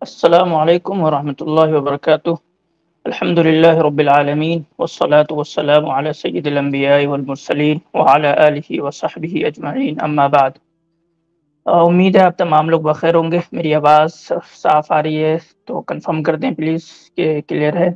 अस्सलामु अलैकुम वरहमतुल्लाहि वबरकातुह। अल्हम्दुलिल्लाहि रब्बिल आलमीन वस्सलातु वस्सलामु अला सय्यिदिल अंबियाइ वल मुरसलीन व अला आलिहि व सहबिहि अजमईन अम्मा बाद। उम्मीद है आप तमाम लोग बखैर होंगे। मेरी आवाज़ साफ़ आ रही है तो कंफर्म कर दें प्लीज़ कि क्लियर है।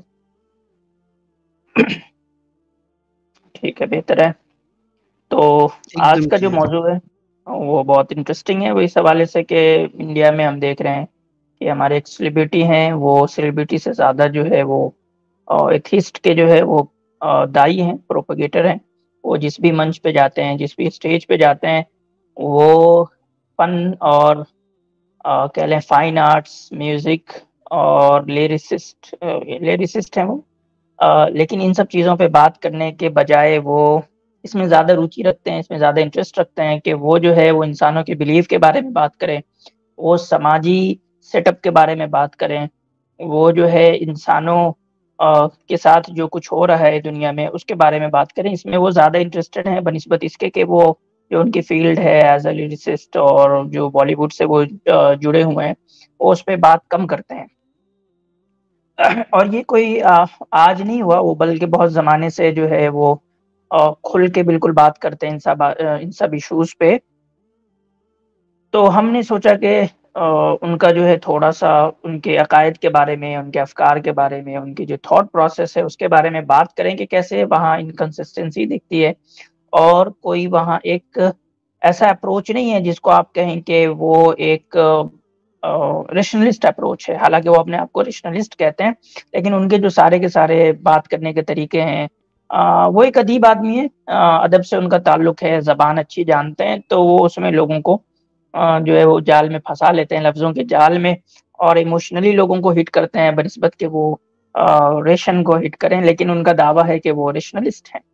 ठीक है, बेहतर है। तो आज एकदम का जो क्लियर। मौजू है वो बहुत इंटरेस्टिंग है। वो इस हवाले से कि इंडिया में हम देख रहे हैं कि हमारे एक सेलिब्रिटी हैं, वो सेलिब्रिटी से ज़्यादा जो है वो एथिस्ट के जो है वो दाई हैं, प्रोपेगेटर हैं। वो जिस भी मंच पे जाते हैं, जिस भी स्टेज पे जाते हैं, वो फन और कह लें फाइन आर्ट्स, म्यूज़िक और लिरिसिस्ट हैं वो। लेकिन इन सब चीज़ों पे बात करने के बजाय वो इसमें ज़्यादा रुचि रखते हैं, इसमें ज़्यादा इंटरेस्ट रखते हैं कि वो जो है वो इंसानों के बिलीव के बारे में बात करें, वो समाजी सेटअप के बारे में बात करें, वो जो है इंसानों के साथ जो कुछ हो रहा है दुनिया में उसके बारे में बात करें। इसमें वो ज़्यादा इंटरेस्टेड हैं बनिस्बत इसके कि वो जो उनकी फ़ील्ड है एज़ अ लिरिसिस्ट और जो बॉलीवुड से वो जुड़े हुए हैं, वो उस पे बात कम करते हैं। और ये कोई आज नहीं हुआ, वो बल्कि बहुत ज़माने से जो है वो खुल के बिल्कुल बात करते हैं इन सब इश्यूज़ पे। तो हमने सोचा कि उनका जो है थोड़ा-सा उनके अकायद के बारे में, उनके अफ़कार के बारे में, उनकी जो थॉट प्रोसेस है उसके बारे में बात करें कि कैसे वहाँ इनकंसिस्टेंसी दिखती है और कोई वहाँ एक ऐसा अप्रोच नहीं है जिसको आप कहें कि वो एक रेशनलिस्ट अप्रोच है। हालाँकि वो अपने आप को रेशनलिस्ट कहते हैं, लेकिन उनके जो सारे के सारे बात करने के तरीके हैं, वो एक अदीब आदमी है, अदब से उनका ताल्लुक है, ज़बान अच्छी जानते हैं, तो वो उसमें लोगों को जो है वो जाल में फँसा लेते हैं, लफ्ज़ों के जाल में, और इमोशनली लोगों को हिट करते हैं बनिस्बत के वो रेशन को हिट करें, लेकिन उनका दावा है कि वो रेशनलिस्ट हैं।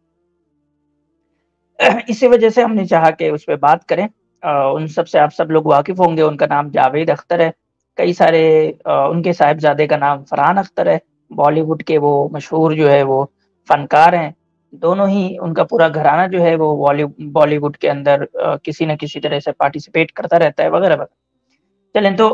इसी वजह से हमने चाहा कि उस पे बात करें। उन सब से आप सब लोग वाकिफ़ होंगे, उनका नाम जावेद अख्तर है। कई सारे उनके साहिबज़ादे का नाम फरहान अख्तर है। बॉलीवुड के वो मशहूर जो है वो फ़नकार हैं। दोनों ही उनका पूरा घराना जो है वो बॉलीवुड के अंदर किसी न किसी तरह से पार्टिसिपेट करता रहता है वगैरह-वगैरह। चलें तो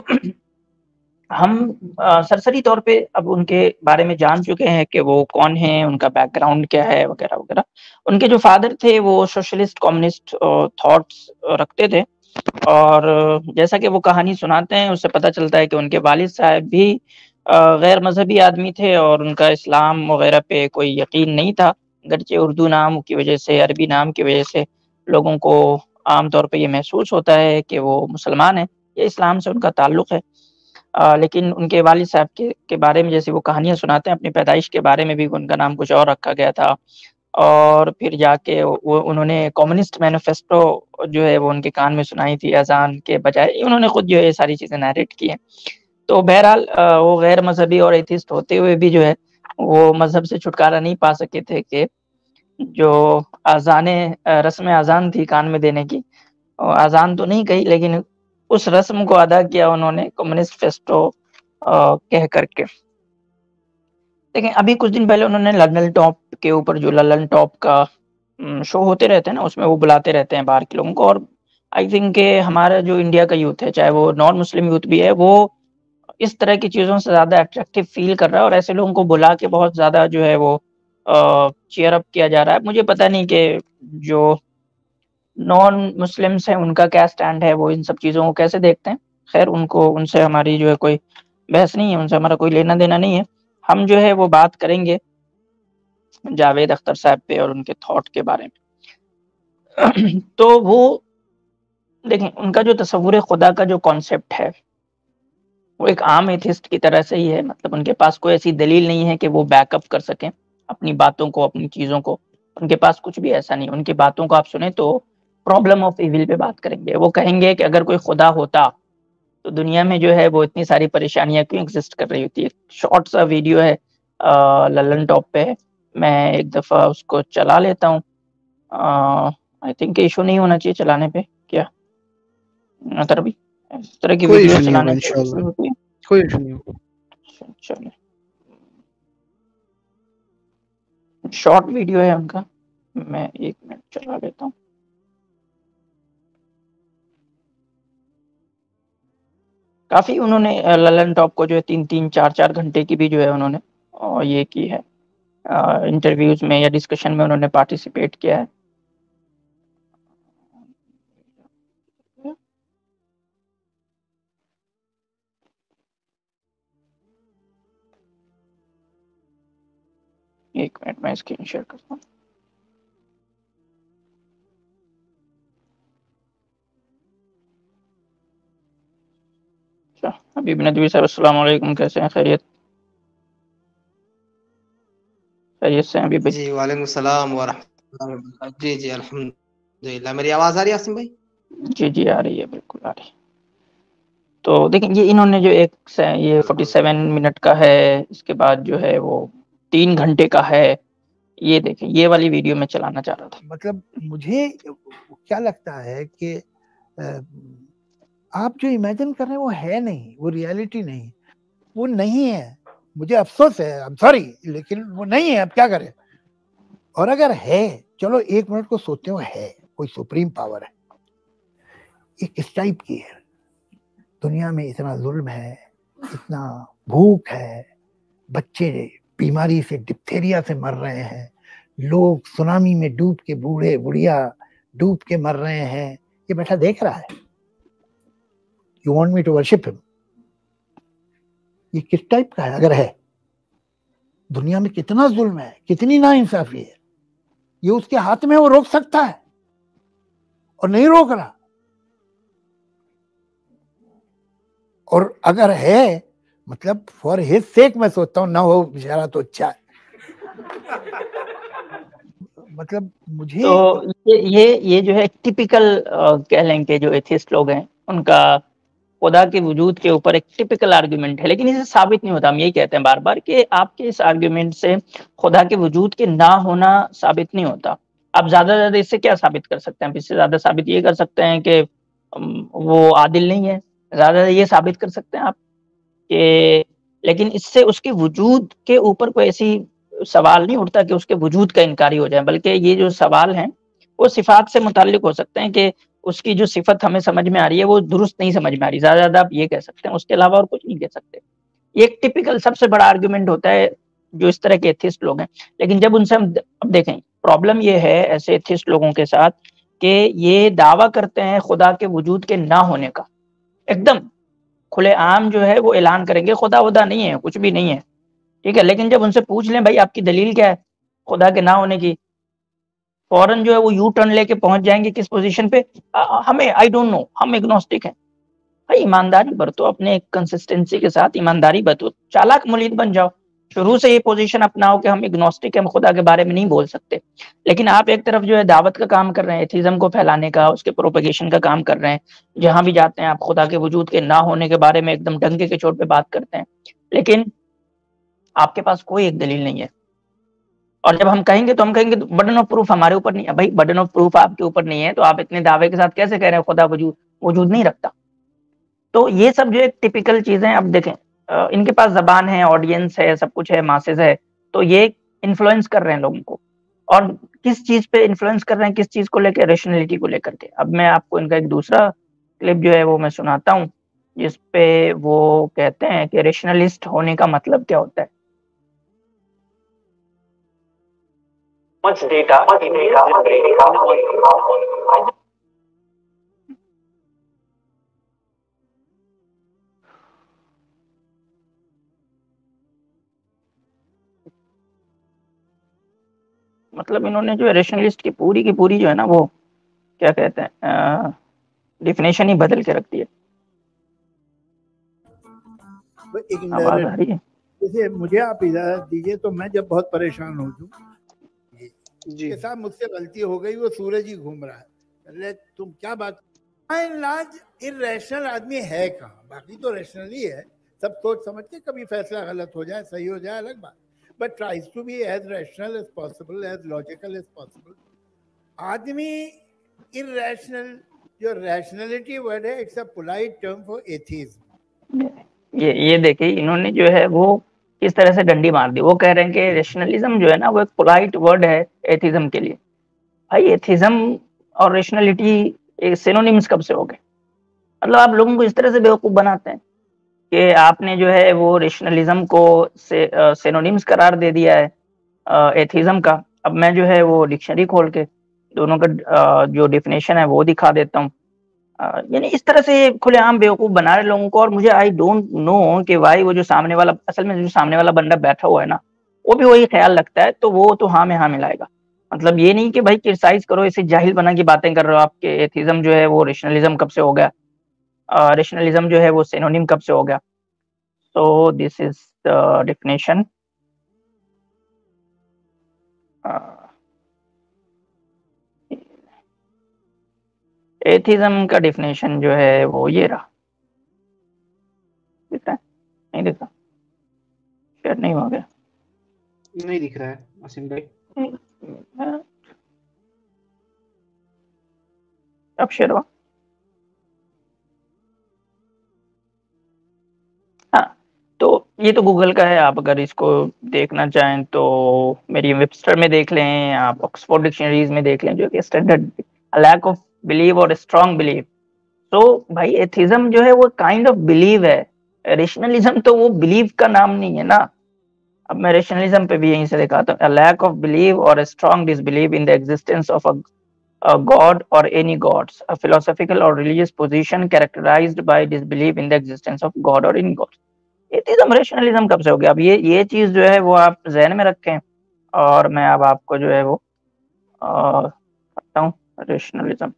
हम सरसरी तौर पे अब उनके बारे में जान चुके हैं कि वो कौन हैं, उनका बैकग्राउंड क्या है वगैरह-वगैरह। उनके जो फ़ादर थे वो सोशलिस्ट, कम्युनिस्ट थॉट्स रखते थे, और जैसा कि वो कहानी सुनाते हैं उससे पता चलता है कि उनके वालिद साहब भी गैर मज़हबी आदमी थे और उनका इस्लाम वगैरह पे कोई यकीन नहीं था। गरचे उर्दू नाम की वजह से, अरबी नाम की वजह से लोगों को आम तौर पे ये महसूस होता है कि वो मुसलमान हैं, या इस्लाम से उनका ताल्लुक है। लेकिन उनके वालिद साहब के बारे में जैसे वो कहानियाँ सुनाते हैं, अपनी पैदाइश के बारे में भी उनका नाम कुछ और रखा गया था, और फिर जाके वो उन्होंने कम्युनिस्ट मैनिफेस्टो जो है वो उनके कान में सुनाई थी अज़ान के बजाय। उन्होंने खुद जो है ये सारी चीज़ें नैरेट की हैं। तो बहरहाल वो गैर मज़हबी और एथिस्ट होते हुए भी जो है वो मज़हब से छुटकारा नहीं पा सके थे कि जो रस्म अज़ान थी कान में देने की, अज़ान तो नहीं कही लेकिन उस रस्म को अदा किया उन्होंने कम्युनिस्ट फेस्टो कह कर के। देखिए, अभी कुछ दिन पहले उन्होंने लंदन टॉप के ऊपर, जो लंदन टॉप का शो होते रहते हैं ना, उसमें वो बुलाते रहते हैं बाहर के लोगों को, और आई थिंक कि हमारा जो इंडिया का यूथ है, चाहे वो नॉन मुस्लिम यूथ भी है, वो इस तरह की चीज़ों से ज़्यादा अट्रैक्टिव फ़ील कर रहा है, और ऐसे लोगों को बुला के बहुत ज़्यादा जो है वो चीयर अप किया जा रहा है। मुझे पता नहीं कि जो नॉन मुस्लिम्स हैं, उनका क्या स्टैंड है, वो इन सब चीज़ों को कैसे देखते हैं। ख़ैर, उनको उनसे हमारी जो है कोई बहस नहीं है, उनसे हमारा कोई लेना-देना नहीं है। हम जो है वो बात करेंगे जावेद अख्तर साहब पे और उनके थॉट के बारे में। तो वो देखें, उनका जो तसव्वुर खुदा का जो कॉन्सेप्ट है, वो एक आम एथिस्ट की तरह से ही है। मतलब उनके पास कोई ऐसी दलील नहीं है कि वो बैकअप कर सकें अपनी बातों को, अपनी चीज़ों को। उनके पास कुछ भी ऐसा नहीं है। उनकी बातों को आप सुने तो प्रॉब्लम ऑफ इविल पे बात करेंगे। वो कहेंगे कि अगर कोई खुदा होता, तो दुनिया में जो है वो इतनी सारी परेशानियाँ क्यों एक्ज़िस्ट कर रही होती है। शॉर्ट सा वीडियो है, लल्लन टॉप पे है। मैं एक दफ़ा उसको चला लेता हूँ। आई थिंक इश्यू नहीं होना चाहिए चलाने पे, क्या? अतर भी इस तरह की कोई वीडियो इश्यू नहीं होगा चलाने पे इश्यू इंशाल्लाह, होती है? कोई इश्यू नहीं होगा। अच्छा, चलिए। शॉर्ट वीडियो है उनका, मैं 1 मिनट चला लेता हूँ। काफ़ी उन्होंने ललन टॉप को जो है 3-3 4-4 घंटे की भी जो है उन्होंने ये की है, इंटरव्यूज़ में या डिस्कशन में उन्होंने पार्टिसिपेट किया है। एक मिनट मैं स्क्रीन शेयर करता हूँ। अच्छा, हबीब नदवी साहब अस्सलाम वालेकुम, कैसे हैं? खैरियत? खैरियत से हैं हबीब भाई? जी, वालेकुम सलाम व रहमतुल्लाहि व बरकातहू। जी, जी, अल्हम्दुलिल्लाह। मेरी आवाज़ आ रही है आसिम भाई? जी, जी, आ रही है, बिल्कुल आ रही है। तो देखिए ये इन्होंने जो ये बिल्कुल। 47 मिनट का है, इसके बाद जो है वो 3 घंटे का है। ये देखिए, ये वाली वीडियो मैं चलाना चाह रहा था। मतलब मुझे क्या लगता है कि आप जो इमेजिन कर रहे हैं वो है नहीं, वो रियलिटी नहीं, वो नहीं है। मुझे अफ़सोस है, आई एम सॉरी, लेकिन वो नहीं है, अब क्या करें? और अगर है, चलो 1 मिनट को सोचते हो है, कोई सुप्रीम पावर है, ये किस टाइप की है? दुनिया में इतना ज़ुल्म है, इतना भूख है, बच्चे बीमारी से, डिप्थीरिया से मर रहे हैं, लोग सुनामी में डूब के, बूढ़े-बुढ़िया डूब के मर रहे हैं, ये बैठा देख रहा है। You want me to worship him? ये किस टाइप का है अगर है? दुनिया में कितना जुल्म है, कितनी नाइंसाफी है, ये उसके हाथ में, वो रोक सकता है और नहीं रोक रहा। और अगर है, मतलब फॉर हिज सेक मैं सोचता हूं ना हो बेचारा तो अच्छा है। मतलब मुझे तो ये जो है टिपिकल कह लें कि जो एथिस्ट लोग हैं, उनका खुदा के वजूद के ऊपर एक टिपिकल आर्गुमेंट है, लेकिन इसे साबित नहीं होता। हम यही कहते हैं बार-बार कि आपके इस आर्गुमेंट से खुदा के वजूद के ना होना साबित नहीं होता। आप ज़्यादा से ज़्यादा इससे क्या साबित कर सकते हैं? आप इससे ज़्यादा साबित ये कर सकते हैं कि वो आदिल नहीं है। ज़्यादा ये साबित कर सकते हैं आप कि, लेकिन इससे उसके वजूद के ऊपर कोई ऐसी सवाल नहीं उठता कि उसके वजूद का इनकारी हो जाए, बल्कि ये जो सवाल हैं, वो सिफ़ात से मुताल्लिक हो सकते हैं कि उसकी जो सिफ़त हमें समझ में आ रही है, वो दुरुस्त नहीं समझ में आ रही। ज़्यादा से ज़्यादा आप ये कह सकते हैं, उसके अलावा और कुछ नहीं कह सकते। ये एक टिपिकल सबसे बड़ा आर्गुमेंट होता है, जो इस तरह के एथिस्ट लोग हैं। लेकिन जब उनसे हम अब देखें, प्रॉब्लम ये है ऐसे एथिस्ट लोगों के साथ कि ये दावा करते हैं खुदा के वजूद के ना होने का। एकदम खुलेआम जो है वो ऐलान करेंगे, खुदा-वुदा नहीं है, कुछ भी नहीं है, ठीक है? लेकिन जब उनसे पूछ लें, भई आपकी दलील क्या है खुदा के ना होने की? फ़ौरन जो है वो यू टर्न लेके पहुँच जाएँगे किस पोज़ीशन पे? हमें आई डोंट नो, हम एग्नोस्टिक हैं। भाई ईमानदारी बरतो, अपने एक कंसिस्टेंसी के साथ ईमानदारी बरतो, चालाक मुरीद बन जाओ। शुरू से ये पोज़ीशन अपनाओ कि हम एग्नोस्टिक हैं, हम खुदा के बारे में नहीं बोल सकते। लेकिन आप एक तरफ जो है दावत का काम कर रहे हैं, एथिज़्म को फैलाने का, उसके प्रोपेगेशन का काम कर रहे हैं। जहाँ भी जाते हैं आप खुदा के वजूद के ना होने के बारे में एकदम डंके के चोट पे बात करते हैं। लेकिन आपके पास कोई एक दलील नहीं है। और जब हम कहेंगे तो हम कहेंगे बर्डन ऑफ प्रूफ हमारे ऊपर नहीं है। भाई बर्डन ऑफ प्रूफ आपके ऊपर नहीं है, तो आप इतने दावे के साथ कैसे कह रहे हैं खुदा वजूद नहीं रखता? तो ये सब जो एक टिपिकल चीज़ें, अब देखें इनके पास ज़बान है, ऑडियंस है, सब कुछ है, मासेस है, तो ये इन्फ्लुएंस कर रहे हैं लोगों को। और किस चीज़ पे इन्फ्लुएंस कर रहे हैं, किस चीज़ को लेके? रैशनैलिटी को लेकर के। अब मैं आपको इनका एक दूसरा क्लिप जो है वो मैं सुनाता हूँ, जिस पे वो कहते हैं कि रैशनलिस्ट होने का मतलब क्या होता है? Much data मतलब इन्होंने जो है रैशनलिस्ट की पूरी जो है ना, वो क्या कहते हैं, डेफिनेशन ही बदल के रख दी है। एक आवाज़ आ रही है? जैसे मुझे आप इजाजत दीजिए, तो मैं जब बहुत परेशान हो दूं जी। के साथ मुझसे गलती हो गई, वो सूरज ही घूम रहा है, अरे तुम क्या बात। लाज इरेशनल आदमी है कहाँ? बाकी तो रैशनल ही है, सब सोच समझ के, कभी फैसला गलत हो जाए, सही हो जाए, अलग बात, but tries to be as rational as possible, as logical as possible. आदमी इरेशनल, जो रैशनलिटी वर्ड है, it's a polite term for atheism. ये देखिए इन्होंने जो है वो किस तरह से डंडी मार दी। वो कह रहे हैं कि रैशनलिज्म जो है ना, वो एक पोलाइट वर्ड है एथिज्म के लिए। भाई एथिज्म और रैशनैलिटी सिनोनिम्स कब से हो गए? मतलब आप लोगों को इस तरह से बेवकूफ बनाते हैं। कि आपने जो है वो रेशनलिज्म को सिनोनिम्स करार दे दिया है एथिज्म का। अब मैं जो है वो डिक्शनरी खोल के दोनों का जो डेफिनेशन है वो दिखा देता हूँ। यानी इस तरह से खुलेआम बेवकूफ बना रहे लोगों को। और मुझे आई डोंट नो कि भाई वो जो सामने वाला, असल में जो सामने वाला बंदा बैठा हुआ है ना, वो भी वही ख्याल रखता है, तो वो तो हाँ में हाँ मिलाएगा। मतलब ये नहीं कि भाई क्रिटिसाइज करो, इसे जाहिल बना की बातें कर रहे हो आपके एथिज्म जो है वो रेशनलिज्म कब से हो गया, रेशनलिज्म जो है वो सिनोनिम कब से हो गया। So this is the definition. Atheism का डेफिनेशन जो है वो ये रहा, दिख रहा है? नहीं दिख रहा, शेयर नहीं हो गया, नहीं दिख रहा है आसिम भाई। अब शेयर हुआ। हाँ, तो ये तो गूगल का है, आप अगर इसको देखना चाहें तो मेरी वेबस्टर में देख लें, आप ऑक्सफोर्ड डिक्शनरीज में देख लें, जो कि स्टैंडर्ड लैक ऑफ बिलीव और स्ट्रांग बिलीव। तो भाई एथिज्म जो है वो काइंड ऑफ बिलीव है, रेशनलिज्म तो वो बिलीव का नाम नहीं है ना। अब मैं रेशनलिज्म पे भी यहीं से दिखाता हूँ, लैक ऑफ बिलीव और strong disbelieve in the existence of a god or any gods, a philosophical or religious position characterized by disbelief in the existence of god or any gods। Atheism rationalism कब से हो गया? अब ये चीज जो है वो आप जहन में रखें, और मैं अब आपको जो है वो करता हूँ रेशनलिज्म।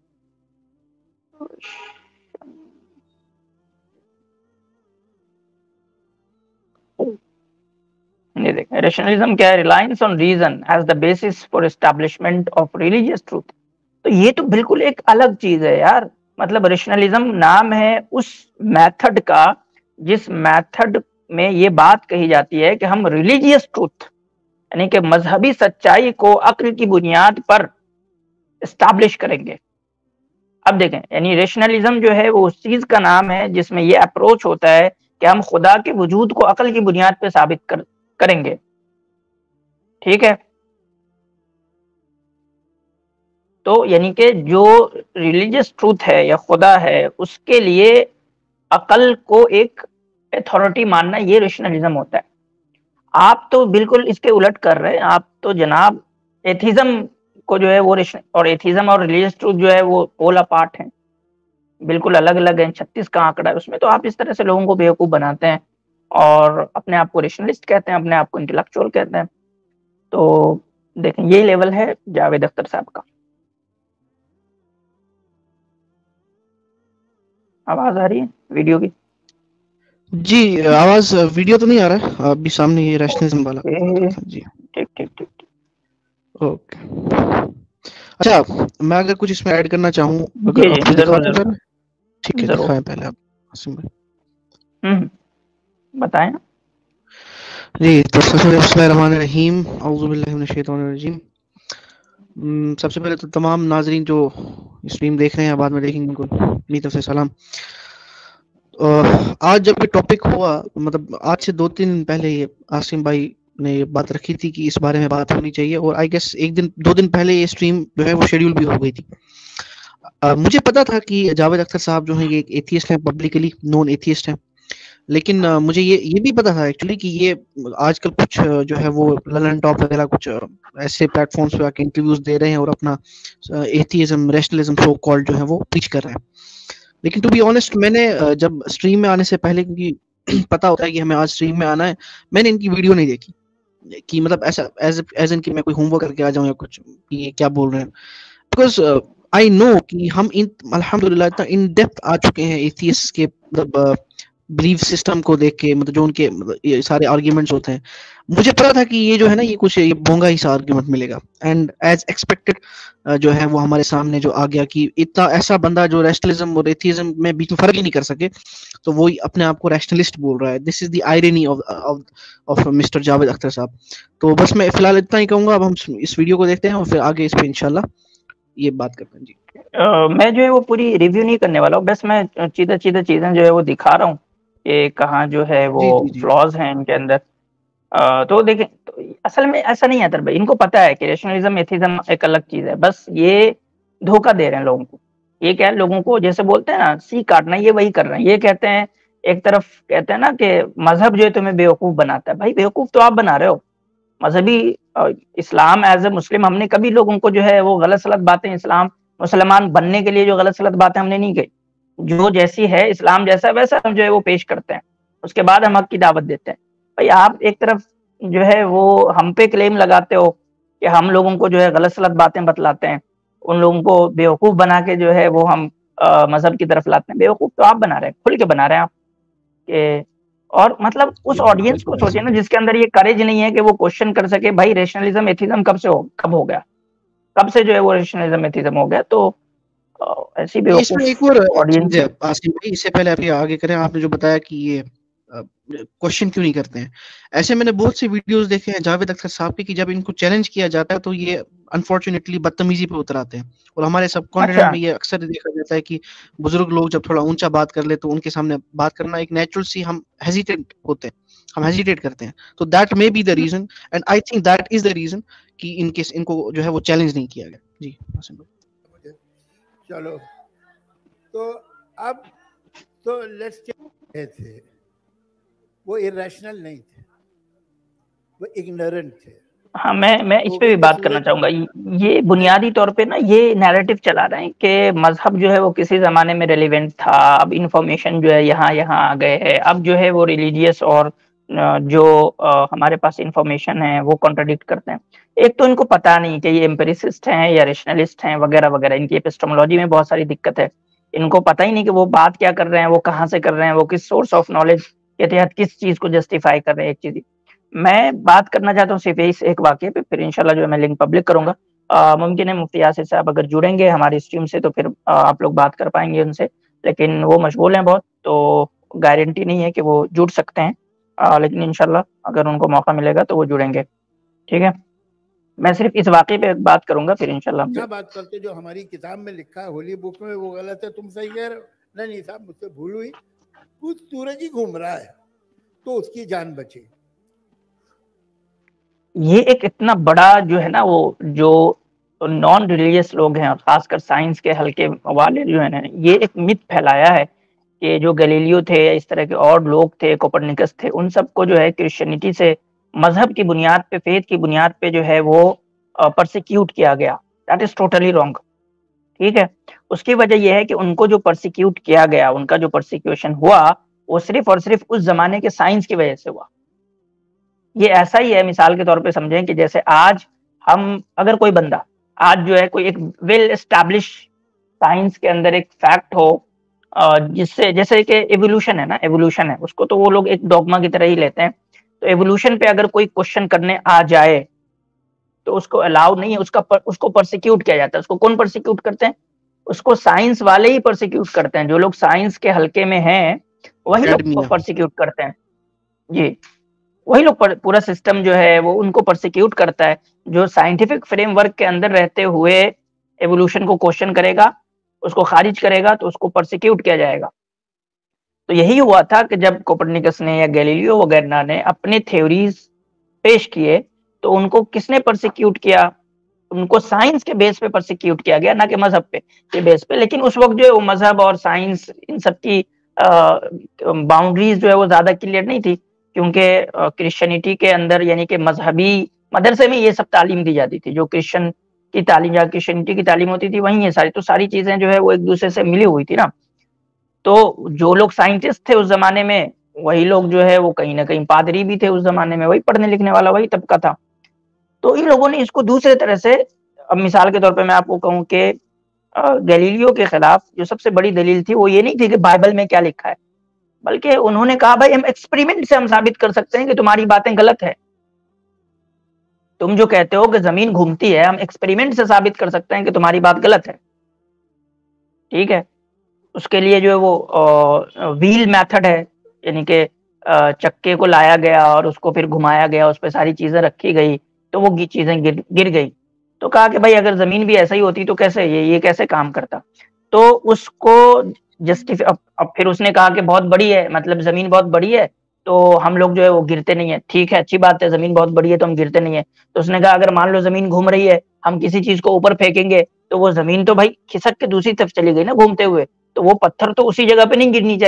ये देखें, रेशनलिज्म क्या है? Reliance on reason as the basis for establishment of religious truth. तो ये तो बिल्कुल एक अलग चीज है यार। मतलब रेशनलिज्म नाम है उस मेथड का जिस मेथड में ये बात कही जाती है कि हम रिलीजियस ट्रूथ यानी कि मजहबी सच्चाई को अक्ल की बुनियाद पर एस्टैब्लिश करेंगे। अब देखें, यानी रेशनलिज्म जो है वो उस चीज का नाम है जिसमें ये अप्रोच होता है कि हम खुदा के वजूद को अक्ल की बुनियाद पर साबित करेंगे। ठीक है, तो यानी कि जो रिलीजियस ट्रूथ है या खुदा है उसके लिए अकल को एक अथॉरिटी मानना, ये रेशनलिज्म होता है। आप तो बिल्कुल इसके उलट कर रहे हैं। आप तो जनाब एथिज्म को जो है वो और एथिज्म और रिलीजियस ट्रूथ जो है वो पोल अपार्ट हैं, बिल्कुल अलग अलग हैं। 36 का आंकड़ा है उसमें। तो आप इस तरह से लोगों को बेवकूफ बनाते हैं और अपने आप को रेशनलिस्ट कहते हैं, अपने आप को इंटेलेक्चुअल कहते हैं। तो देखें, यही लेवल है जावेद अख्तर साहब का। आवाज आ रही है वीडियो की? जी आवाज, वीडियो तो नहीं आ रहा है अभी सामने, ये रैशनलिज्म वाला जी। ठीक ठीक ठीक, ओके, अच्छा मैं अगर कुछ इसमें ऐड करना चाहूँ, अगर आपको दिखा दूं सर? ठीक है, दिखाएं पहले आप आसिम भाई। बताएं जी। तो बिस्मिल्लाहिर्रहमानिर्रहीम, औज़ु बिल्लाहि मिनश शैतानिर रजीम। सबसे पहले तो तमाम नाजरीन जो स्ट्रीम देख रहे हैं, बाद में देखेंगे, उनको मेरी तरफ से सलाम। आज जब ये टॉपिक हुआ, मतलब आज से 2-3 दिन पहले ये आसिम भाई ने ये बात रखी थी कि इस बारे में बात होनी चाहिए, और आई गेस 1-2 दिन पहले ये स्ट्रीम जो है वो शेड्यूल भी हो गई थी। मुझे पता था कि जावेद अख्तर साहब जो हैं ये एक एथियस्ट हैं, पब्लिकली नोन एथियस्ट हैं, लेकिन मुझे ये भी पता था एक्चुअली कि ये आजकल कुछ जो है वो ललन टॉप वगैरह कुछ ऐसे प्लेटफॉर्म्स पे आके इंटरव्यूज दे रहे हैं और अपना एथियज्म, रैशनलिज्म सो कॉल्ड जो है वो पिच कर रहे हैं। लेकिन टू बी ऑनेस्ट, मैंने जब स्ट्रीम में आने से पहले, क्योंकि पता होता है कि हमें आज स्ट्रीम में आना है, मैंने इनकी वीडियो नहीं देखी कि मतलब ऐसा एज इन कि मैं कोई होमवर्क करके आ जाऊं या कुछ कि ये क्या बोल रहे हैं, बिकॉज आई नो कि हम अल्हम्दुलिल्लाह इतना इन डेप्थ आ चुके हैं एथियस्ट के मतलब बिलीफ सिस्टम को देख के, मतलब जो उनके ये सारे आर्ग्यूमेंट्स होते हैं। मुझे पता था कि ये जो है ना, ये कुछ ये भोंगा ही सा आर्ग्यूमेंट मिलेगा, एंड एज एक्सपेक्टेड जो है वो हमारे सामने जो आ गया कि इतना ऐसा बंदा जो रैशनलिज्म और एथियज्म में बीच में फर्क ही नहीं कर सके, तो वो अपने आप को रैशनलिस्ट बोल रहा है। This is the irony of mister Javed Akhtar sahab. तो बस मैं फिलहाल इतना ही कहूंगा। अब हम इस वीडियो को देखते हैं और फिर आगे इस पे इंशाल्लाह ये बात करते हैं। जी मैं जो है वो पूरी रिव्यू नहीं करने वाला हूँ, बस मैं सीधा चीजें जो है वो दिखा रहा हूँ कि कहाँ जो है वो फ्लॉज हैं इनके अंदर। तो देखें, तो असल में ऐसा नहीं है भाई, इनको पता है कि रेशनलिज्म एथिज्म एक अलग चीज है, बस ये धोखा दे रहे हैं लोगों को। ये क्या है, लोगों को जैसे बोलते हैं ना सी काटना, ये वही कर रहे हैं। ये कहते हैं एक तरफ कहते हैं ना कि मजहब जो है तुम्हें बेवकूफ बनाता है, भाई बेवकूफ तो आप बना रहे हो। मजहबी इस्लाम एज ए मुस्लिम हमने कभी लोगों को जो है वो गलत सलत बातें, इस्लाम मुसलमान बनने के लिए जो गलत सलत बातें हमने नहीं कही, जो जैसी है इस्लाम जैसा वैसा हम जो है वो पेश करते हैं, उसके बाद हम हक की दावत देते हैं। भाई आप एक तरफ जो है वो हम पे क्लेम लगाते हो कि हम लोगों को जो है गलत सलत बातें बतलाते हैं, उन लोगों को बेवकूफ बना के जो है वो हम मजहब की तरफ लाते हैं। बेवकूफ तो आप बना रहे हैं, खुल के बना रहे हैं आप कि, और मतलब उस ऑडियंस को सोचिए ना जिसके अंदर ये करेज नहीं है कि वो क्वेश्चन कर सके, भाई रेशनलिज्म एथिज्म कब हो गया, कब से जो है वो रेशनलिज्म एथिज्म हो गया। तो ऐसी इसमें एक और बेवकूफ चीज ऑडियंस है आसिम भाई, इससे पहले आप ये आगे करें, आपने जो बताया कि ये क्वेश्चन क्यों नहीं करते हैं, ऐसे मैंने बहुत सी वीडियोस देखे हैं जावेद अख्तर साहब के कि जब इनको चैलेंज किया जाता है तो ये अनफॉर्चुनेटली बदतमीजी पे उतर आते हैं। और हमारे सब कॉन्टिनेंट अच्छा में ये अक्सर देखा जाता है कि बुजुर्ग लोग जब थोड़ा ऊंचा बात कर ले तो उनके सामने बात करना एक नेचुरल सी, हम हेजिटेट होते हैं, हम हेजिटेट करते हैं। तो that may be the reason, and I think that is the reason कि इनकेस इनको जो है वो चैलेंज नहीं किया गया। जी आसिम भाई। चलो तो अब तो लेट्स थे, वो इरेशनल नहीं थे, वो इग्नोरेंट थे। हाँ, मैं इस पे भी बात करना चाहूंगा। ये बुनियादी तौर पे ना ये नैरेटिव चला रहे हैं कि मजहब जो है वो किसी जमाने में रेलिवेंट था, अब इंफॉर्मेशन जो है यहाँ आ गए है, अब जो है वो रिलीजियस और जो हमारे पास इंफॉर्मेशन है वो कॉन्ट्रडिक्ट करते हैं। एक तो इनको पता नहीं कि ये एम्पिरिसिस्ट हैं या रेशनलिस्ट हैं वगैरह वगैरह, इनकी एपिस्टेमोलॉजी में बहुत सारी दिक्कत है। इनको पता ही नहीं कि वो बात क्या कर रहे हैं, वो कहाँ से कर रहे हैं, वो किस सोर्स ऑफ नॉलेज के तहत किस चीज को जस्टिफाई कर रहे हैं। एक चीज मैं बात करना चाहता हूँ सिर्फ इस एक वाक्य पे, फिर इंशाल्लाह जो है मैं लिंक पब्लिक करूंगा। मुमकिन है मुफ्ती यासिर साहब अगर जुड़ेंगे हमारी स्ट्रीम से तो फिर आप लोग बात कर पाएंगे उनसे, लेकिन वो मशगूल हैं बहुत, तो गारंटी नहीं है कि वो जुड़ सकते हैं। लेकिन इंशाल्लाह अगर उनको मौका मिलेगा तो वो जुड़ेंगे। ठीक है, मैं सिर्फ इस वाक़े पे बात करूंगा, फिर इंशाल्लाह क्या बात करते जो हमारी किताब में लिखा है होली बुक में वो गलत है, तुम सही कह रहे हो। नहीं साहब मुझसे भूल हुई, कुछ सूरज ही घूम रहा है तो उसकी जान बची। ये एक इतना बड़ा जो है ना वो जो नॉन रिलीजियस लोग हैं, खासकर साइंस के हल्के वाले जो है ना, ये एक मिथ फैलाया है कि जो गैलीलियो थे या इस तरह के और लोग थे, कोपरनिकस थे, उन सबको जो है क्रिश्चियनिटी से मजहब की बुनियाद पे, फेथ की बुनियाद पे जो है वो परसिक्यूट किया गया। That is totally wrong. ठीक है, उसकी वजह यह है कि उनको जो परसिक्यूट किया गया, उनका जो परसिक्यूशन हुआ वो सिर्फ और सिर्फ उस जमाने के साइंस की वजह से हुआ। ये ऐसा ही है, मिसाल के तौर पे समझें कि जैसे आज हम, अगर कोई बंदा आज जो है कोई एक वेल एस्टैब्लिश साइंस के अंदर एक फैक्ट हो, जिससे जैसे कि एवोल्यूशन है ना, एवोल्यूशन है, उसको तो वो लोग एक डॉगमा की तरह ही लेते हैं। तो एवोल्यूशन पे अगर कोई क्वेश्चन करने आ जाए तो उसको अलाउ नहीं है, उसको परसिक्यूट किया जाता है। उसको कौन परसिक्यूट करते हैं? उसको साइंस वाले ही परसिक्यूट करते हैं। जो लोग साइंस के हल्के में हैं वही लोग परसिक्यूट करते हैं। जी, वही लोग पूरा सिस्टम जो है वो उनको परसिक्यूट करता है। जो साइंटिफिक फ्रेमवर्क के अंदर रहते हुए एवोल्यूशन को क्वेश्चन करेगा, उसको खारिज करेगा, तो उसको परसिक्यूट किया जाएगा। तो यही हुआ था कि जब कोपरनिकस ने या गैलीलियो वगैरह ने अपने थ्योरीज पेश किए तो उनको किसने परसिक्यूट किया? उनको साइंस के बेस पे परसिक्यूट किया गया, ना कि मजहब पे के बेस पे। लेकिन उस वक्त जो है वो मजहब और साइंस इन सब की बाउंड्रीज जो है वो ज्यादा क्लियर नहीं थी, क्योंकि क्रिश्चियनिटी के अंदर यानी कि मजहबी मदरसे में ये सब तालीम दी जाती थी। जो क्रिश्चियन की तालीम या क्रिश्चियनिटी की तालीम होती थी वही ये सारी, तो सारी चीजें जो है वो एक दूसरे से मिली हुई थी ना। तो जो लोग साइंटिस्ट थे उस जमाने में वही लोग जो है वो कहीं ना कहीं पादरी भी थे उस जमाने में, वही पढ़ने लिखने वाला वही तबका था। तो इन लोगों ने इसको दूसरे तरह से, अब मिसाल के तौर पे मैं आपको कहूं कि गैलीलियो के खिलाफ जो सबसे बड़ी दलील थी वो ये नहीं थी कि बाइबल में क्या लिखा है, बल्कि उन्होंने कहा भाई हम एक्सपेरिमेंट से हम साबित कर सकते हैं कि तुम्हारी बातें गलत है। तुम जो कहते हो कि जमीन घूमती है, हम एक्सपेरिमेंट से साबित कर सकते हैं कि तुम्हारी बात गलत है। ठीक है, उसके लिए जो है वो व्हील मेथड है, यानी कि चक्के को लाया गया और उसको फिर घुमाया गया, उस पर सारी चीजें रखी गई तो वो चीजें गिर गई। तो कहा कि भाई अगर जमीन भी ऐसा ही होती तो कैसे ये कैसे काम करता। तो उसको जस्टिफाई, अब फिर उसने कहा कि बहुत बड़ी है, मतलब जमीन बहुत बड़ी है तो हम लोग जो है वो गिरते नहीं है। ठीक है, अच्छी बात है, जमीन बहुत बड़ी है तो हम गिरते नहीं है। तो उसने कहा अगर मान लो जमीन घूम रही है, हम किसी चीज को ऊपर फेंकेंगे तो वो जमीन तो भाई खिसक के दूसरी तरफ चली गई ना घूमते हुए, तो वो पत्थर तो उसी जगह पे नहीं गिरनी चाहिए।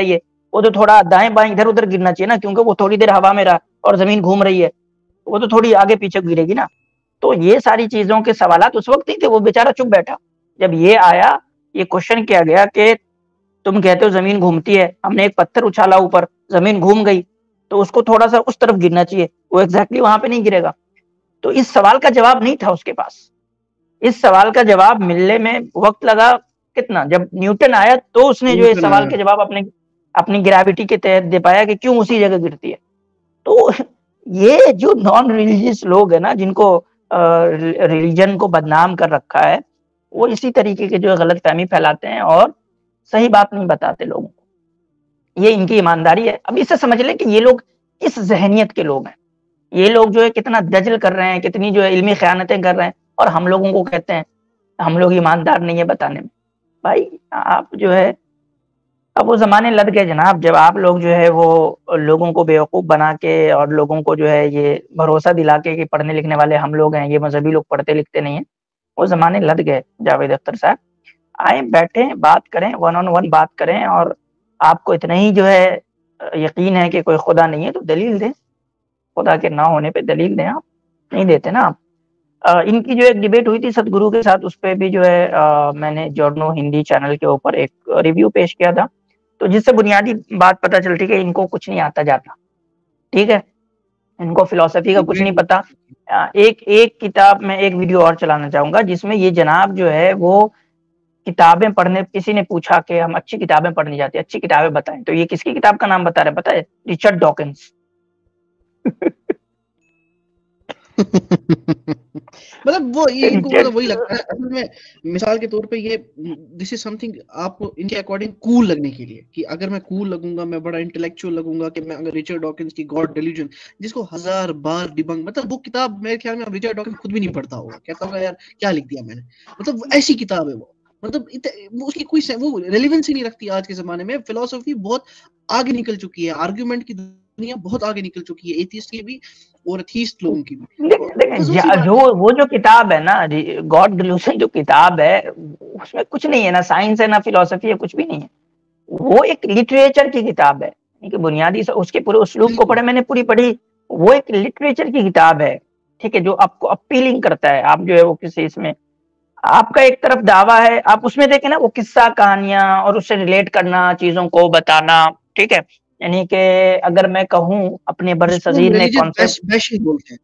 वो तो थोड़ा दाएं बाएं इधर उधर गिरना चाहिए ना, क्योंकि वो थोड़ी देर हवा में रहा और जमीन घूम रही है, वो तो थोड़ी आगे पीछे गिरेगी ना। तो ये सारी चीजों के सवालात उस वक्त नहीं थे, वो बेचारा चुप बैठा। जब ये आया, ये क्वेश्चन किया गया कि तुम कहते हो जमीन घूमती है, हमने एक पत्थर उछाला ऊपर, जमीन घूम गई, तो उसको थोड़ा सा उस तरफ गिरना चाहिए, वो एग्जैक्टली वहां पे नहीं गिरेगा। तो इस सवाल का जवाब नहीं था उसके पास। इस सवाल का जवाब मिलने में वक्त लगा कितना, जब न्यूटन आया तो उसने जो इस सवाल के जवाब अपने अपनी ग्रेविटी के तहत दे पाया कि क्यों उसी जगह गिरती है। तो ये जो नॉन रिलीजियस लोग है ना, जिनको रिलीजन को बदनाम कर रखा है, वो इसी तरीके के जो गलत फहमी फैलाते हैं और सही बात नहीं बताते लोगों को। ये इनकी ईमानदारी है। अब इससे समझ लें कि ये लोग किस जहनियत के लोग हैं। ये लोग जो है कितना दजल कर रहे हैं, कितनी जो है इल्मी खयानतें कर रहे हैं, और हम लोगों को कहते हैं हम लोग ईमानदार नहीं है बताने में। भाई आप जो है, अब वो जमाने लग गए जनाब, जब आप लोग जो है वो लोगों को बेवकूफ बना के और लोगों को जो है ये भरोसा दिला के कि पढ़ने लिखने वाले हम लोग हैं, ये मजहबी लोग पढ़ते लिखते नहीं है। वो जमाने लग गए। जावेद अख्तर साहब आए, बैठे, बात करें, वन ऑन वन बात करें, और आपको इतना ही जो है यकीन है कि कोई खुदा नहीं है तो दलील दें। खुदा के ना होने पे दलील दें। आप नहीं देते ना आप। इनकी जो एक डिबेट हुई थी सदगुरु के साथ, उस पर भी जो है मैंने जॉर्नो हिंदी चैनल के ऊपर एक रिव्यू पेश किया था, तो जिससे बुनियादी बात पता चलती कि इनको कुछ नहीं आता जाता। ठीक है, इनको फिलॉसफी का कुछ नहीं पता। एक किताब में एक वीडियो और चलाना चाहूंगा जिसमें ये जनाब जो है वो किताबें पढ़ने, किसी ने पूछा कि हम अच्छी किताबें पढ़ने जाते हैं, अच्छी किताबें बताएं, तो ये किसकी किताब का नाम बता रहे हैं पता है? Richard Dawkins. मतलब वो ये इनको मतलब वही लगता है असल में, मिसाल के तौर पे ये दिस इज समथिंग आपको इनके अकॉर्डिंग कूल लगने के लिए, कि अगर मैं कूल लगूंगा, मैं बड़ा इंटेलेक्चुअल लगूंगा, कि मैं अगर रिचर्ड डॉकिंस की गॉड डिल्यूजन, जिसको 1000 बार डिबंक, मतलब वो किताब मेरे ख्याल में रिचर्ड डॉकिंस खुद भी नहीं पढ़ता होगा, कहता होगा यार क्या लिख दिया मैंने, मतलब ऐसी किताब है वो। मतलब वो उसकी कोई वो रेलेवेंस ही नहीं रखती आज के जमाने में। फिलोसफी बहुत आगे निकल चुकी है, आर्गुमेंट की दुनिया बहुत आगे निकल चुकी है, एथिस्ट की भी और थीस्ट लोगों की भी। जो वो जो किताब है ना, गॉड डिल्यूजन जो किताब है, उसमें कुछ नहीं है ना साइंस है ना फिलोसफी है, कुछ भी नहीं है। वो एक लिटरेचर की किताब है कि बुनियादी उसके पूरे उस्लूब को पढ़े, मैंने पूरी पढ़ी। वो एक लिटरेचर की किताब है, ठीक है, जो आपको अपीलिंग करता है। आप जो है वो किसी इसमें आपका एक तरफ दावा है, आप उसमें देखें ना वो किस्सा कहानियां और उससे रिलेट करना, चीजों को बताना। ठीक है, यानी कि अगर मैं कहूँ अपने बरसगीर ने कॉन्सेप्ट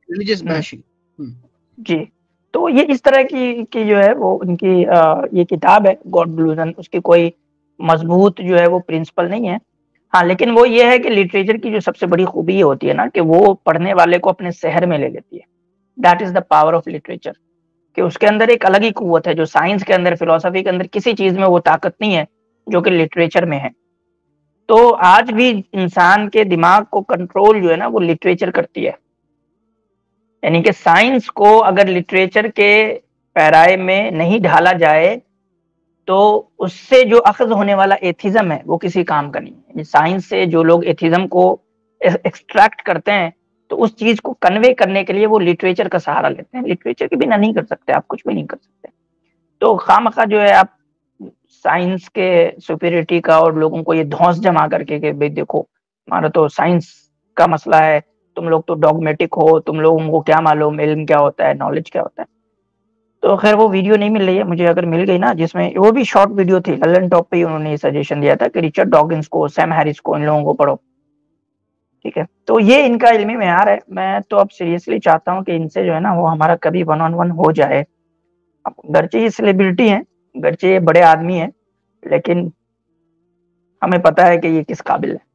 जी, तो ये इस तरह की जो है वो उनकी ये किताब है गॉड डिल्यूजन। उसकी कोई मजबूत जो है वो प्रिंसिपल नहीं है। हाँ, लेकिन वो ये है कि लिटरेचर की जो सबसे बड़ी खूबी होती है ना कि वो पढ़ने वाले को अपने शहर में ले लेती है। That is the power of literature, कि उसके अंदर एक अलग ही कुव्वत है जो साइंस के अंदर, फिलोसफी के अंदर किसी चीज में वो ताकत नहीं है जो कि लिटरेचर में है। तो आज भी इंसान के दिमाग को कंट्रोल जो है ना वो लिटरेचर करती है। यानी कि साइंस को अगर लिटरेचर के पैराए में नहीं ढाला जाए तो उससे जो अखज होने वाला एथिज्म है वो किसी काम का नहीं है। साइंस से जो लोग एथिज्म को एक्सट्रैक्ट करते हैं तो उस चीज को कन्वे करने के लिए वो लिटरेचर का सहारा लेते हैं। लिटरेचर के बिना नहीं कर सकते, आप कुछ भी नहीं कर सकते। तो खामखा जो है आप साइंस के सुपीरियरिटी का और लोगों को ये धौंस जमा करके कि भाई देखो हमारा तो साइंस का मसला है, तुम लोग तो डॉगमेटिक हो, तुम लोगों को क्या मालूम इल्म क्या होता है, नॉलेज क्या होता है। तो खैर वो वीडियो नहीं मिल रही है मुझे, अगर मिल गई ना, जिसमें वो भी शॉर्ट वीडियो थी, ललन टॉप पे ही उन्होंने सजेशन दिया था कि रिचर्ड डॉकिंस को, सैम हैरिस को, इन लोगों को पढ़ो। ठीक है, तो ये इनका इल्मी मेयार है। मैं तो अब सीरियसली चाहता हूँ कि इनसे जो है ना वो हमारा कभी वन ऑन वन हो जाए। अब गरचे ये सेलिब्रिटी हैं, गरचे ये बड़े आदमी हैं, लेकिन हमें पता है कि ये किस काबिल है।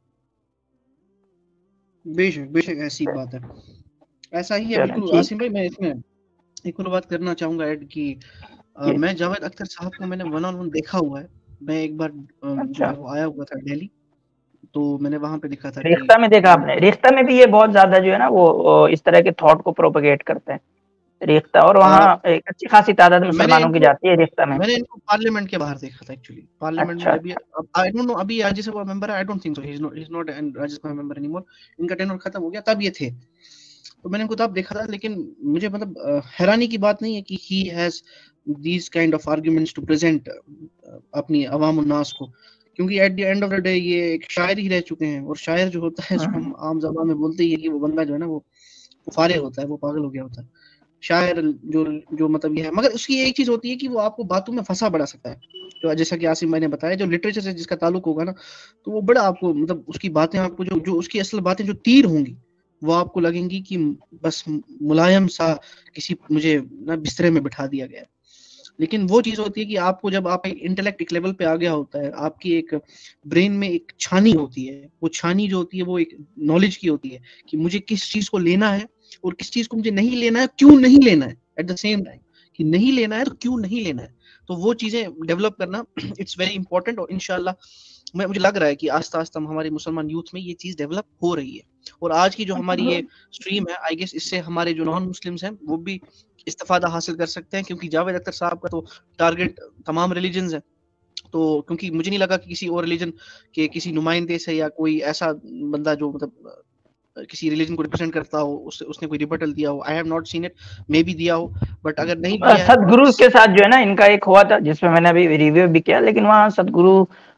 बेशक बेशक ऐसी बात है, ऐसा ही है बिल्कुल। आसिम भाई मैं इसमें एक और बात करना चाहूंगा ऐड कि मैं जावेद अख्तर साहब को मैंने वन ऑन वन देखा हुआ है। मैं एक बार जो है वो आया हुआ था दिल्ली, तो मैंने वहां पे देखा था। रिश्ता में देखा आपने? रिश्ता में भी ये बहुत ज्यादा जो है ना वो इस तरह के थॉट को प्रोपेगेट करते हैं, रिश्ता, और वहाँ एक अच्छी खासी तादाद मुसलमानों की जाती है रिश्ता में। मैंने इनको पार्लियामेंट के बाहर देखा था एक्चुअली। पार्लियामेंट में अभी आई डोंट नो अभी राज्यसभा मेंबर है, I don't think so, he is not an Rajya Sabha member anymore. इनका टेन्योर खत्म हो गया, तब ये थे, तो मैंने इनको तब देखा था। लेकिन मुझे मतलब हैरानी की बात नहीं है कि he has these kind of arguments to present अपनी अवाम उन्नास को, क्योंकि at the end of the day ये एक शायर ही रह चुके हैं, और शायर जो होता है इसको हम आम ज़बान में बोलते ही है कि वो बंदा जो है ना वो फारिग होता है, वो पागल हो गया होता है। शायर जो मतलब ये है, मगर उसकी एक चीज होती है कि वो आपको बातों में फंसा बढ़ा सकता है। तो जैसा कि आसिम भाई ने बताया, जो लिटरेचर से जिसका ताल्लुक होगा ना, तो वो बड़ा आपको मतलब उसकी बातें आपको जो उसकी असल बातें जो तीर होंगी वो आपको लगेंगी कि बस मुलायम सा किसी मुझे ना बिस्तरे में बिठा दिया गया। लेकिन वो चीज होती है कि आपको जब आप इंटेलेक्ट एक लेवल पे आ गया होता है, आपकी एक ब्रेन में एक छानी होती है, वो छानी जो होती है वो एक नॉलेज की होती है कि मुझे किस चीज को लेना है और किस चीज को मुझे नहीं लेना है, क्यों नहीं लेना है एट द सेम टाइम, कि नहीं लेना है तो क्यों नहीं लेना है। तो वो चीजें डेवलप करना इट्स वेरी इंपॉर्टेंट, और इंशाल्लाह मुझे लग रहा है कि आस्ता आस्ता हमारे मुसलमान यूथ में ये चीज डेवलप हो रही है। और आज की जो हमारी ये स्ट्रीम है, आई गेस इससे हमारे जो नॉन मुस्लिम्स हैं वो भी इस्तिफादा हासिल कर सकते हैं, क्योंकि जावेद अख्तर साहब का तो टारगेट तमाम रिलीजन्स है। तो क्योंकि मुझे नहीं लगा कि किसी और रिलीजन के किसी नुमाइंदे से या कोई ऐसा बंदा जो मतलब किसी रिलीजन को रिप्रेजेंट करता हो उसने कोई रिबटल दिया हो। I have not seen it, may be दिया हो, बट अगर नहीं दिया है, सदगुरु के साथ जो है ना इनका एक हुआ था जिसमें मैंने अभी रिव्यू भी किया, लेकिन वहाँ सदगुरु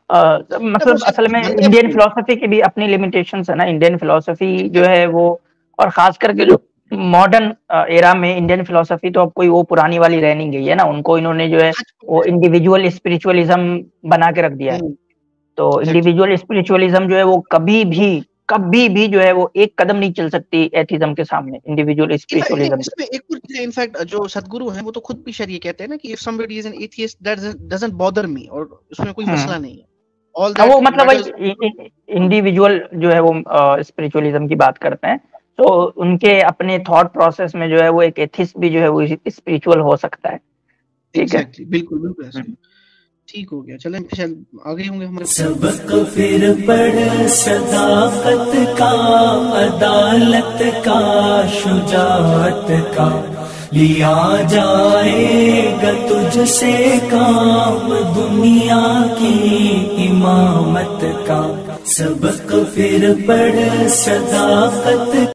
मतलब असल में इंडियन फिलोसफी की भी अपनी लिमिटेशंस है ना। इंडियन फिलोसफी जो है वो, और खास करके जो मॉडर्न एरा में इंडियन फिलोसफी तो अब कोई वो पुरानी वाली रह नहीं गई है ना। उनको इन्होंने जो है वो इंडिविजुअल स्पिरिचुअलिज्म बना के रख दिया है। तो इंडिविजुअल स्पिरिचुअलिज्म जो है वो कभी भी जो है वो एक कदम नहीं चल सकती एथिज्म के सामने, इंडिविजुअल स्पिरिचुअलिज्म। इसमें एक और चीज, इनफैक्ट जो सदगुरु हैं वो तो खुद भी शायद ये कहते हैं ना कि if somebody is an atheist that doesn't bother me, और उसमें कोई मसला नहीं है। ऑल दैट वो मतलब इंडिविजुअल जो है वो स्पिरिचुअलिज्म की बात करते हैं, तो उनके अपने थॉट प्रोसेस में जो है वो एक एथिस्ट भी जो है वो स्पिरिचुअल हो सकता है। ठीक है, बिल्कुल बिल्कुल ऐसे ठीक हो गया। चलें शायद आगे होंगे हमारे सबक फिर पढ़ सदाकत का, अदालत का, शुजाअत का, लिया जाएगा तुझसे काम दुनिया की इमामत का। सबक फिर पढ़ सदाकत